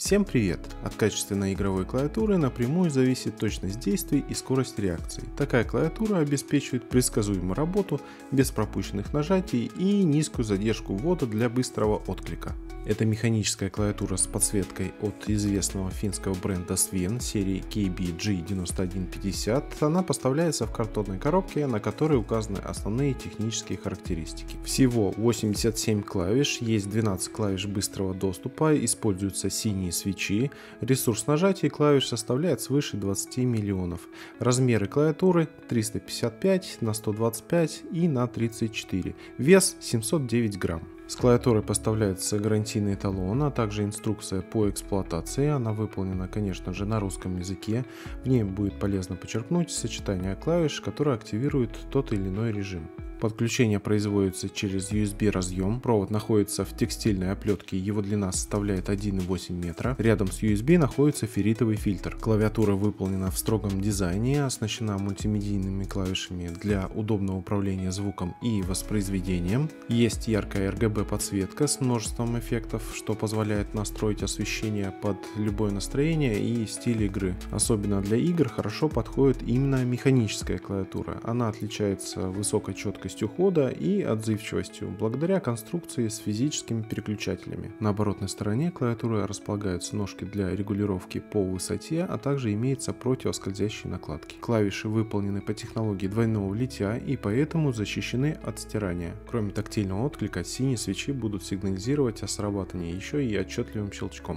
Всем привет! От качественной игровой клавиатуры напрямую зависит точность действий и скорость реакции. Такая клавиатура обеспечивает предсказуемую работу без пропущенных нажатий и низкую задержку ввода для быстрого отклика. Это механическая клавиатура с подсветкой от известного финского бренда Sven серии KBG9150. Она поставляется в картонной коробке, на которой указаны основные технические характеристики. Всего 87 клавиш, есть 12 клавиш быстрого доступа, используются синие свечи. Ресурс нажатий клавиш составляет свыше 20 миллионов. Размеры клавиатуры 355 на 125 и на 34. Вес 709 грамм. С клавиатурой поставляется гарантийный талон, а также инструкция по эксплуатации. Она выполнена, конечно же, на русском языке. В ней будет полезно подчеркнуть сочетание клавиш, которые активируют тот или иной режим. Подключение производится через USB разъем. Провод находится в текстильной оплетке, его длина составляет 1,8 метра. Рядом с USB находится ферритовый фильтр. Клавиатура выполнена в строгом дизайне, оснащена мультимедийными клавишами для удобного управления звуком и воспроизведением. Есть яркая RGB подсветка с множеством эффектов, что позволяет настроить освещение под любое настроение и стиль игры. Особенно для игр хорошо подходит именно механическая клавиатура. Она отличается высокой четкостью хода и отзывчивостью благодаря конструкции с физическими переключателями. На оборотной стороне клавиатуры располагаются ножки для регулировки по высоте, а также имеются противоскользящие накладки. Клавиши выполнены по технологии двойного литья и поэтому защищены от стирания. Кроме тактильного отклика, синие свечи будут сигнализировать о срабатывании еще и отчетливым щелчком.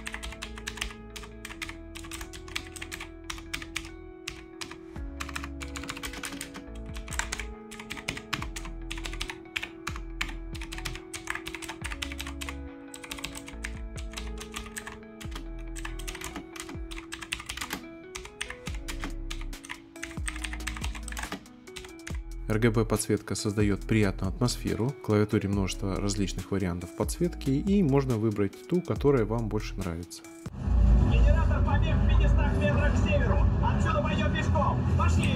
RGB подсветка создает приятную атмосферу, в клавиатуре множество различных вариантов подсветки и можно выбрать ту, которая вам больше нравится. Генератор побег в 500 метрах к северу. Отсюда пойдем пешком. Пошли!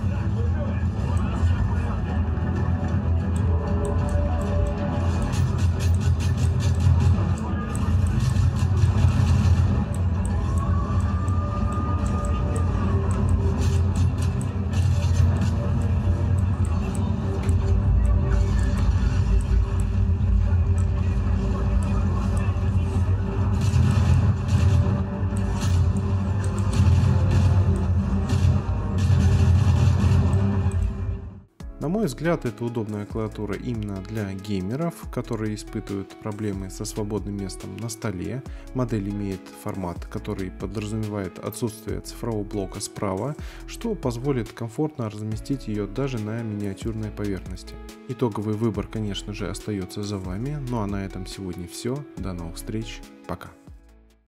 На мой взгляд, это удобная клавиатура именно для геймеров, которые испытывают проблемы со свободным местом на столе. Модель имеет формат, который подразумевает отсутствие цифрового блока справа, что позволит комфортно разместить ее даже на миниатюрной поверхности. Итоговый выбор, конечно же, остается за вами. Ну а на этом сегодня все. До новых встреч. Пока.